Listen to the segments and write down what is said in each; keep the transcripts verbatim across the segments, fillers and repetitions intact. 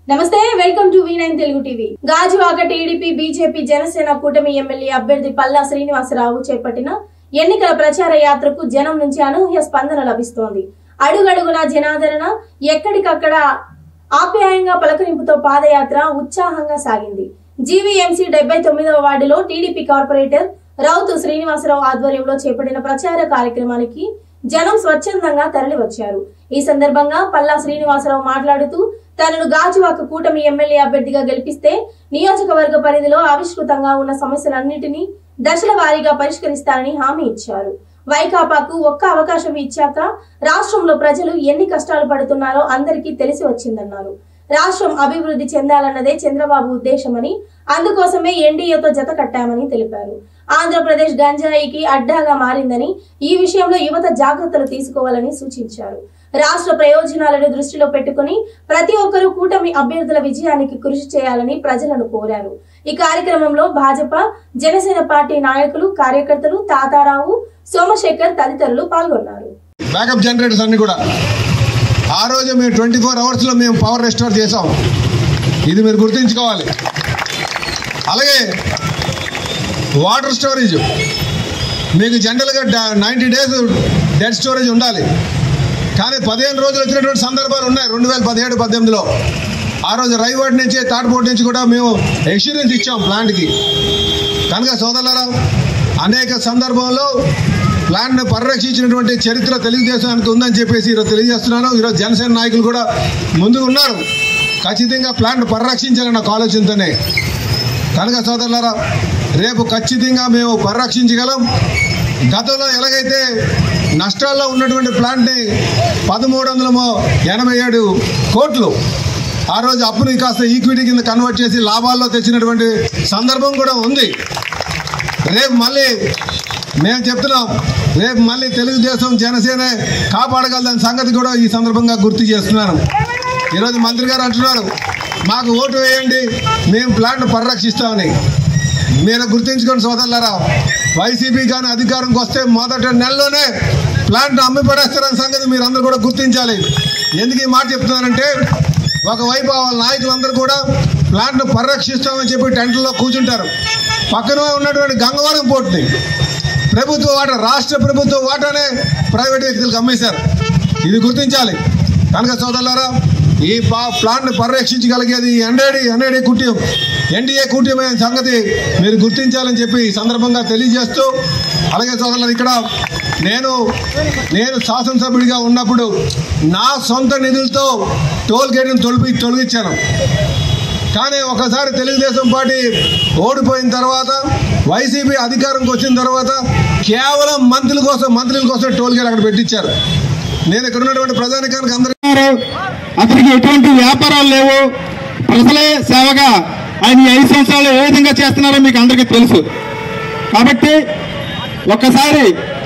నమస్తే welcome to V nine Telugu TV. Gajuwaka TDP BJP Janasena కూటమి MLA అభ్యర్థి పల్లా శ్రీనివాసరావు చేపట్టిన ఎన్నికల ప్రచార యాత్రకు జనం నుంచి అనూహ్య స్పందన లభిస్తోంది. అడుగడుగున జనాదరణ, ఎక్కడికక్కడ ఆప్యాయంగా పలకరింపుతో పాదయాత్ర ఉత్సాహంగా సాగింది. జీవీఎంసీ డెబ్బై తొమ్మిదవ వార్డులో టీడీపీ కార్పొరేటర్ రౌతు శ్రీనివాసరావు ఆధ్వర్యంలో చేపట్టిన ప్రచార కార్యక్రమానికి జనం స్వచ్ఛందంగా తరలి వచ్చారు. ఈ సందర్భంగా పల్లా శ్రీనివాసరావు మాట్లాడుతూ తనను గాజువాక కూటమి ఎమ్మెల్యే అభ్యర్థిగా గెలిపిస్తే నియోజకవర్గ పరిధిలో ఆవిష్కృతంగా ఉన్న సమస్యలన్నింటినీ దశల వారీగా పరిష్కరిస్తారని హామీ ఇచ్చారు. వైకాపాకు ఒక్క అవకాశం ఇచ్చాక రాష్ట్రంలో ప్రజలు ఎన్ని కష్టాలు పడుతున్నారో అందరికీ తెలిసి వచ్చిందన్నారు. రాష్ట్రం అభివృద్ధి చెందాలన్నదే చంద్రబాబు ఉద్దేశమని, అందుకోసమే ఎన్డీఏతో జత కట్టామని తెలిపారు. ఆంధ్రప్రదేశ్ గంజాయికి అడ్డాగా మారిందని, ఈ విషయంలో యువత జాగ్రత్తలు తీసుకోవాలని సూచించారు. రాష్ట్ర ప్రయోజనాలను దృష్టిలో పెట్టుకుని ప్రతి ఒక్కరూ కూటమి అభ్యర్థుల విజయానికి కృషి చేయాలని ప్రజలను కోరారు. ఈ కార్యక్రమంలో భాజపా, జనసేన పార్టీ నాయకులు, కార్యకర్తలు, తాతారావు, సోమశేఖర్ తదితరులు పాల్గొన్నారు. బ్యాకప్ జనరేటర్స్ అన్ని కూడా ఆ రోజు మేము ట్వంటీ ఫోర్ అవర్స్ లో మేము పవర్ రెస్టోర్ చేసాం. ఇది మీరు గుర్తుంచుకోవాలి. అలాగే వాటర్ స్టోరేజ్ మీకు జనరల్గా నైంటీ డేస్ డెడ్ స్టోరేజ్ ఉండాలి. కానీ పదిహేను రోజులు వచ్చినటువంటి సందర్భాలు ఉన్నాయి. రెండు వేల పదిహేడు పద్దెనిమిదిలో ఆ రోజు రైవాడ్ నుంచి తాటిపోటు నుంచి కూడా మేము ఎక్స్పీరియన్స్ ఇచ్చాం ప్లాంట్కి. కనుక సోదరులారా, అనేక సందర్భంలో ప్లాంట్ను పరిరక్షించినటువంటి చరిత్ర తెలుగుదేశానికి ఉందని చెప్పేసి ఈరోజు తెలియజేస్తున్నాను. ఈరోజు జనసేన నాయకులు కూడా ముందుకు ఉన్నారు. ఖచ్చితంగా ప్లాంట్ పరిరక్షించాలన్న ఆలోచనతోనే. కనుక సోదరులారా, రేపు ఖచ్చితంగా మేము పరిరక్షించగలం. గతంలో ఎలాగైతే నష్టాల్లో ఉన్నటువంటి ప్లాంట్ని పదమూడు వందల ఎనభై ఏడు కోట్లు ఆ రోజు అప్పుని కాస్త ఈక్విటీ కింద కన్వర్ట్ చేసి లాభాల్లో తెచ్చినటువంటి సందర్భం కూడా ఉంది. రేపు మళ్ళీ మేము చెప్తున్నాం, రేపు మళ్ళీ తెలుగుదేశం జనసేన కాపాడగలదని సంగతి కూడా ఈ సందర్భంగా గుర్తు చేస్తున్నాను. ఈరోజు మంత్రి గారు అంటున్నారు, మాకు ఓటు వేయండి, మేము ప్లాంట్ పరిరక్షిస్తామని. మీరు గుర్తించుకోండి సోదరులారా, వైసీపీ కానీ అధికారంకి వస్తే మొదటి నెలలోనే ప్లాంట్ అమ్మి పడేస్తారనే సంగతి మీరు అందరూ కూడా గుర్తించాలి. ఎందుకు ఈ మాట చెప్తున్నానంటే, ఒకవైపు వాళ్ళ నాయకులందరూ కూడా ప్లాంట్ను పరిరక్షిస్తామని చెప్పి టెంట్లో కూర్చుంటారు. పక్కన ఉన్నటువంటి గంగవరం పోర్టుని ప్రభుత్వ వాటా, రాష్ట్ర ప్రభుత్వ వాటానే ప్రైవేట్ వ్యక్తులకు అమ్మేశారు. ఇది గుర్తించాలి. కనుక సోదరులారా, ఈ ప్లాంట్ను పరిరక్షించగలిగేది ఎన్డీఏ ఎన్డీఏ కూటమి ఎన్డీఏ కూటమి అనే సంగతి మీరు గుర్తించాలని చెప్పి ఈ సందర్భంగా తెలియజేస్తూ, అలాగే సోదరులారా, ఇక్కడ నేను నేను శాసనసభ్యుడిగా ఉన్నప్పుడు నా సొంత నిధులతో టోల్ గేట్ను తొలిపి తొలగించాను. కానీ ఒకసారి తెలుగుదేశం పార్టీ ఓడిపోయిన తర్వాత, వైసీపీ అధికారంకి వచ్చిన తర్వాత కేవలం మంత్రుల కోసం మంత్రుల కోసం టోల్ గేట్ అక్కడ పెట్టించారు. నేను ఇక్కడ ఉన్నటువంటి ప్రజానికానికి అందరూ అతనికి ఎటువంటి వ్యాపారాలు లేవు. ప్రజలే సేవగా ఆయన ఐదు సంవత్సరాలు ఏ విధంగా చేస్తున్నారో మీకు అందరికీ తెలుసు. కాబట్టి ఒక్కసారి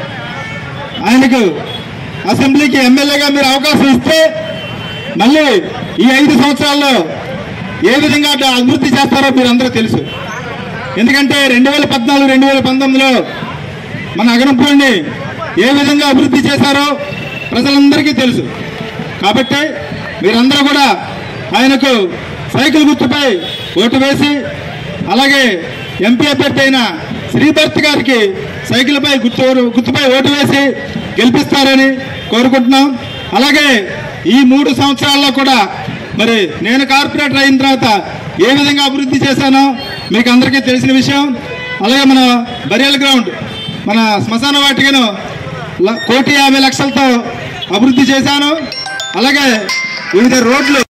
ఆయనకు అసెంబ్లీకి ఎమ్మెల్యేగా మీరు అవకాశం ఇస్తే మళ్ళీ ఈ ఐదు సంవత్సరాల్లో ఏ విధంగా అభివృద్ధి చేస్తారో మీరు అందరూ తెలుసు. ఎందుకంటే రెండు వేల పద్నాలుగు రెండు వేల పంతొమ్మిదిలో మన అగనంపూడిని ఏ విధంగా అభివృద్ధి చేశారో ప్రజలందరికీ తెలుసు. కాబట్టి మీరందరూ కూడా ఆయనకు సైకిల్ గుర్తుపై ఓటు వేసి, అలాగే ఎంపీ అభ్యర్థి అయిన శ్రీభర్త్ గారికి సైకిల్పై గుర్తు గుర్తుపై ఓటు వేసి గెలిపిస్తారని కోరుకుంటున్నాం. అలాగే ఈ మూడు సంవత్సరాల్లో కూడా మరి నేను కార్పొరేటర్ అయిన తర్వాత ఏ విధంగా అభివృద్ధి చేశానో మీకు అందరికీ తెలిసిన విషయం. అలాగే మన బరియల్ గ్రౌండ్, మన శ్మశాన వాటికను కోటి యాభై లక్షలతో అభివృద్ధి చేశాను. అలాగే వివిధ రోడ్లు